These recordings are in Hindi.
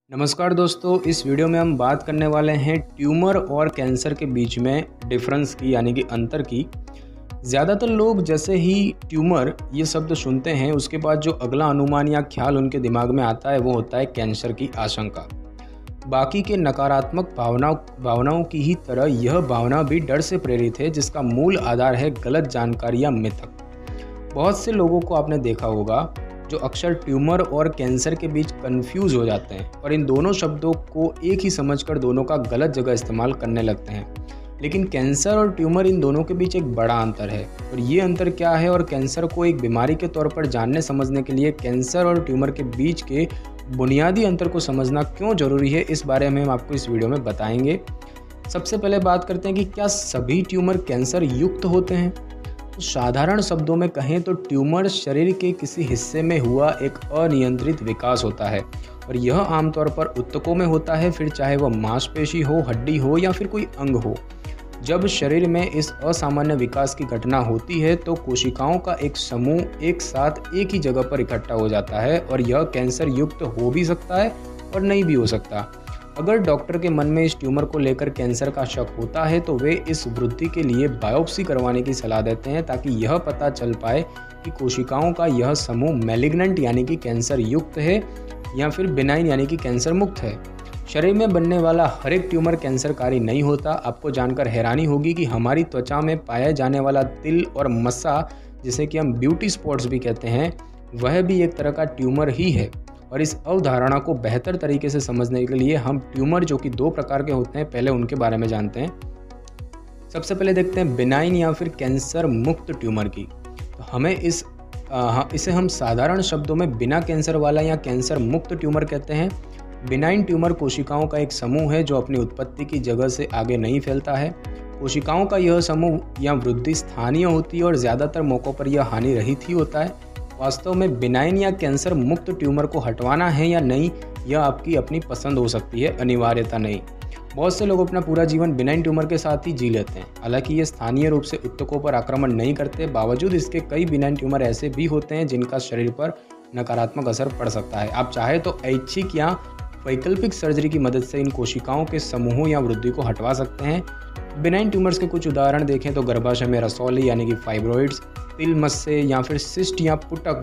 नमस्कार दोस्तों, इस वीडियो में हम बात करने वाले हैं ट्यूमर और कैंसर के बीच में डिफरेंस की यानी कि अंतर की। ज़्यादातर लोग जैसे ही ट्यूमर ये शब्द सुनते हैं उसके बाद जो अगला अनुमान या ख्याल उनके दिमाग में आता है वो होता है कैंसर की आशंका। बाकी के नकारात्मक भावनाओं की ही तरह यह भावना भी डर से प्रेरित है, जिसका मूल आधार है गलत जानकारी या मिथक। बहुत से लोगों को आपने देखा होगा जो अक्सर ट्यूमर और कैंसर के बीच कंफ्यूज हो जाते हैं और इन दोनों शब्दों को एक ही समझकर दोनों का गलत जगह इस्तेमाल करने लगते हैं। लेकिन कैंसर और ट्यूमर इन दोनों के बीच एक बड़ा अंतर है, और ये अंतर क्या है और कैंसर को एक बीमारी के तौर पर जानने समझने के लिए कैंसर और ट्यूमर के बीच के बुनियादी अंतर को समझना क्यों ज़रूरी है, इस बारे में हम आपको इस वीडियो में बताएंगे। सबसे पहले बात करते हैं कि क्या सभी ट्यूमर कैंसर युक्त होते हैं। साधारण शब्दों में कहें तो ट्यूमर शरीर के किसी हिस्से में हुआ एक अनियंत्रित विकास होता है, और यह आमतौर पर ऊतकों में होता है, फिर चाहे वह मांसपेशी हो, हड्डी हो या फिर कोई अंग हो। जब शरीर में इस असामान्य विकास की घटना होती है तो कोशिकाओं का एक समूह एक साथ एक ही जगह पर इकट्ठा हो जाता है, और यह कैंसर युक्त हो भी सकता है और नहीं भी हो सकता। अगर डॉक्टर के मन में इस ट्यूमर को लेकर कैंसर का शक होता है तो वे इस वृद्धि के लिए बायोप्सी करवाने की सलाह देते हैं, ताकि यह पता चल पाए कि कोशिकाओं का यह समूह मैलिग्नेंट यानी कि कैंसर युक्त है या फिर बिनाइन यानी कि कैंसर मुक्त है। शरीर में बनने वाला हर एक ट्यूमर कैंसरकारी नहीं होता। आपको जानकर हैरानी होगी कि हमारी त्वचा में पाया जाने वाला तिल और मस्सा, जिसे कि हम ब्यूटी स्पॉट्स भी कहते हैं, वह भी एक तरह का ट्यूमर ही है। और इस अवधारणा को बेहतर तरीके से समझने के लिए हम ट्यूमर, जो कि दो प्रकार के होते हैं, पहले उनके बारे में जानते हैं। सबसे पहले देखते हैं बिनाइन या फिर कैंसर मुक्त ट्यूमर की। तो हमें इसे हम साधारण शब्दों में बिना कैंसर वाला या कैंसर मुक्त ट्यूमर कहते हैं। बिनाइन ट्यूमर कोशिकाओं का एक समूह है जो अपनी उत्पत्ति की जगह से आगे नहीं फैलता है। कोशिकाओं का यह समूह या वृद्धि स्थानीय होती है और ज़्यादातर मौक़ों पर यह हानि रहित ही होता है। वास्तव में बिनाइन या कैंसर मुक्त ट्यूमर को हटवाना है या नहीं, यह आपकी अपनी पसंद हो सकती है, अनिवार्यता नहीं। बहुत से लोग अपना पूरा जीवन बिनाइन ट्यूमर के साथ ही जी लेते हैं। हालांकि ये स्थानीय रूप से ऊतकों पर आक्रमण नहीं करते, बावजूद इसके कई बिनाइन ट्यूमर ऐसे भी होते हैं जिनका शरीर पर नकारात्मक असर पड़ सकता है। आप चाहे तो ऐच्छिक या वैकल्पिक सर्जरी की मदद से इन कोशिकाओं के समूहों या वृद्धि को हटवा सकते हैं। बिनाइन ट्यूमर्स के कुछ उदाहरण देखें तो गर्भाशय में रसौली यानी कि फाइब्रॉइड्स, तिल मस्से या फिर सिस्ट या पुटक,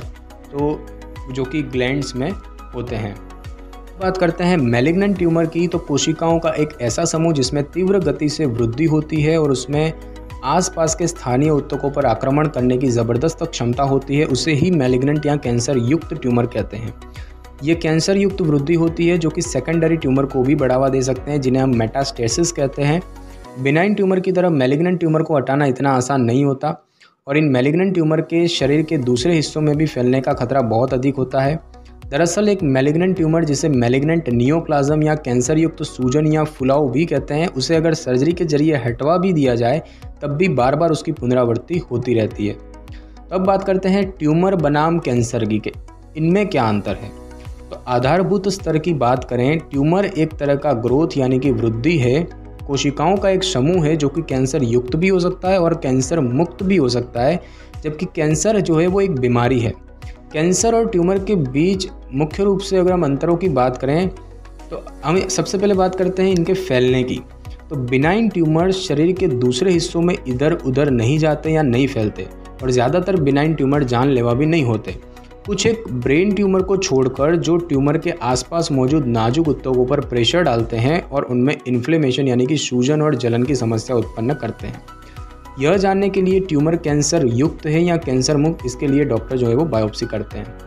तो जो कि ग्लैंड्स में होते हैं। बात करते हैं मैलिग्नेंट ट्यूमर की। तो कोशिकाओं का एक ऐसा समूह जिसमें तीव्र गति से वृद्धि होती है और उसमें आसपास के स्थानीय ऊतकों पर आक्रमण करने की ज़बरदस्त क्षमता होती है, उसे ही मैलिग्नेंट या कैंसर युक्त ट्यूमर कहते हैं। ये कैंसर युक्त वृद्धि होती है जो कि सेकेंडरी ट्यूमर को भी बढ़ावा दे सकते हैं, जिन्हें हम मेटास्टेसिस कहते हैं। बिनाइन ट्यूमर की तरह मैलिग्नेंट ट्यूमर को हटाना इतना आसान नहीं होता, और इन मैलिग्नेंट ट्यूमर के शरीर के दूसरे हिस्सों में भी फैलने का खतरा बहुत अधिक होता है। दरअसल एक मैलिग्नेंट ट्यूमर, जिसे मैलिग्नेंट नियोप्लाज्म या कैंसर युक्त सूजन या फुलाव भी कहते हैं, उसे अगर सर्जरी के जरिए हटवा भी दिया जाए तब भी बार बार उसकी पुनरावृत्ति होती रहती है। अब बात करते हैं ट्यूमर बनाम कैंसर की, इनमें क्या अंतर है। तो आधारभूत स्तर की बात करें, ट्यूमर एक तरह का ग्रोथ यानी कि वृद्धि है, कोशिकाओं का एक समूह है जो कि कैंसर युक्त भी हो सकता है और कैंसर मुक्त भी हो सकता है, जबकि कैंसर जो है वो एक बीमारी है। कैंसर और ट्यूमर के बीच मुख्य रूप से अगर हम अंतरों की बात करें तो हम सबसे पहले बात करते हैं इनके फैलने की। तो बिनाइन ट्यूमर शरीर के दूसरे हिस्सों में इधर उधर नहीं जाते या नहीं फैलते, और ज़्यादातर बिनाइन ट्यूमर जानलेवा भी नहीं होते। कुछ एक ब्रेन ट्यूमर को छोड़कर जो ट्यूमर के आसपास मौजूद नाजुक ऊतकों पर प्रेशर डालते हैं और उनमें इन्फ्लेमेशन यानी कि सूजन और जलन की समस्या उत्पन्न करते हैं। यह जानने के लिए ट्यूमर कैंसर युक्त है या कैंसर मुक्त, इसके लिए डॉक्टर जो है वो बायोप्सी करते हैं।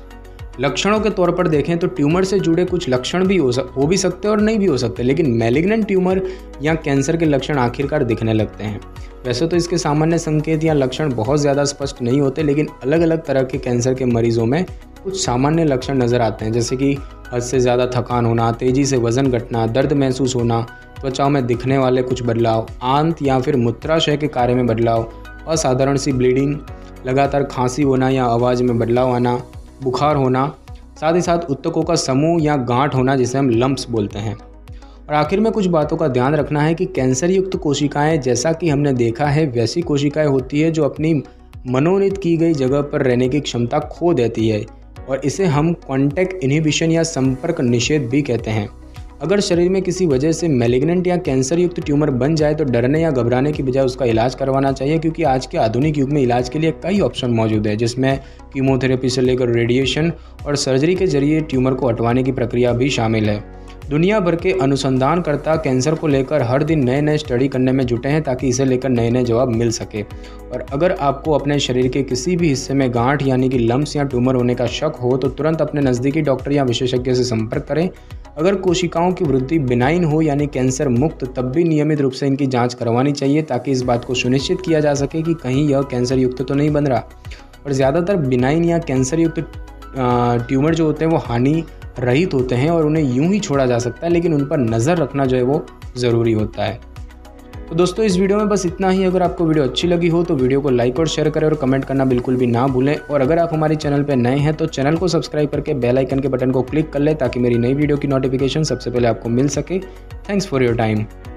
लक्षणों के तौर पर देखें तो ट्यूमर से जुड़े कुछ लक्षण भी हो भी सकते हैं और नहीं भी हो सकते, लेकिन मैलिग्नेंट ट्यूमर या कैंसर के लक्षण आखिरकार दिखने लगते हैं। वैसे तो इसके सामान्य संकेत या लक्षण बहुत ज़्यादा स्पष्ट नहीं होते, लेकिन अलग अलग तरह के कैंसर के मरीजों में कुछ सामान्य लक्षण नज़र आते हैं, जैसे कि हद से ज़्यादा थकान होना, तेज़ी से वजन घटना, दर्द महसूस होना, त्वचा में दिखने वाले कुछ बदलाव, आंत या फिर मूत्राशय के कार्य में बदलाव, असाधारण सी ब्लीडिंग, लगातार खांसी होना या आवाज़ में बदलाव आना, बुखार होना, साथ ही साथ ऊतकों का समूह या गांठ होना, जिसे हम लंप्स बोलते हैं। और आखिर में कुछ बातों का ध्यान रखना है कि कैंसर युक्त कोशिकाएं, जैसा कि हमने देखा है, वैसी कोशिकाएं होती है जो अपनी मनोनीत की गई जगह पर रहने की क्षमता खो देती है, और इसे हम कॉन्टैक्ट इनहिबिशन या संपर्क निषेध भी कहते हैं। अगर शरीर में किसी वजह से मैलिग्नेंट या कैंसर युक्त ट्यूमर बन जाए तो डरने या घबराने की बजाय उसका इलाज करवाना चाहिए, क्योंकि आज के आधुनिक युग में इलाज के लिए कई ऑप्शन मौजूद है, जिसमें कीमोथेरेपी से लेकर रेडिएशन और सर्जरी के जरिए ट्यूमर को हटवाने की प्रक्रिया भी शामिल है। दुनिया भर के अनुसंधानकर्ता कैंसर को लेकर हर दिन नए नए स्टडी करने में जुटे हैं ताकि इसे लेकर नए नए जवाब मिल सके। और अगर आपको अपने शरीर के किसी भी हिस्से में गांठ यानी कि लम्प्स या ट्यूमर होने का शक हो तो तुरंत अपने नज़दीकी डॉक्टर या विशेषज्ञ से संपर्क करें। अगर कोशिकाओं की वृद्धि बिनाइन हो यानी कैंसर मुक्त, तब भी नियमित रूप से इनकी जाँच करवानी चाहिए ताकि इस बात को सुनिश्चित किया जा सके कि कहीं यह कैंसर युक्त तो नहीं बन रहा। और ज़्यादातर बिनाइन या कैंसर युक्त ट्यूमर जो होते हैं वो हानि रहित होते हैं और उन्हें यूं ही छोड़ा जा सकता है, लेकिन उन पर नज़र रखना जो है वो ज़रूरी होता है। तो दोस्तों इस वीडियो में बस इतना ही। अगर आपको वीडियो अच्छी लगी हो तो वीडियो को लाइक और शेयर करें और कमेंट करना बिल्कुल भी ना भूलें। और अगर आप हमारे चैनल पर नए हैं तो चैनल को सब्सक्राइब करके बेल आइकन के बटन को क्लिक कर लें ताकि मेरी नई वीडियो की नोटिफिकेशन सबसे पहले आपको मिल सके। Thanks for your time.